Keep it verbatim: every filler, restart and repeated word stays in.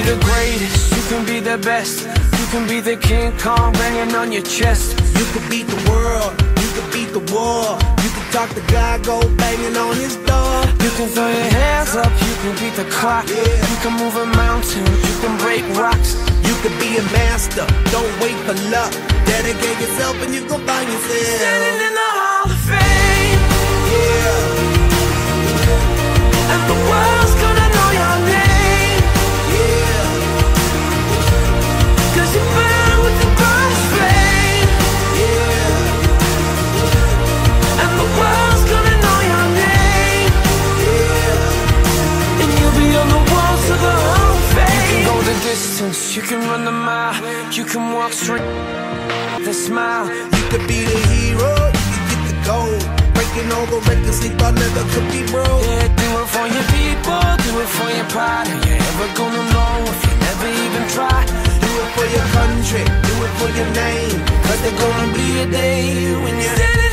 the greatest, you can be the best. You can be the King Kong banging on your chest. You could beat the world, you could beat the war. You can talk to God, go banging on his door. You can throw your hands up, you can beat the clock. Yeah. You can move a mountain, you can break rocks. You could be a master, don't wait for luck. Dedicate yourself and you gon' find yourself standing in the Hall of Fame. Yeah. And the world's gonna know your name. Yeah. Cause you burn with the brightest flame. Yeah. And the world's gonna know your name. Yeah. And you'll be on the walls of the Hall of Fame. You can go the distance, you can run the mile. You can walk straight with a smile. You could be the hero, you can get the gold. Breaking all the records, sleep I never could be broke. Yeah, do it for your people, do it for your pride. Are you ever gonna know if you never even try? Do it for your country, do it for your name. Cause there's gonna be a day when you're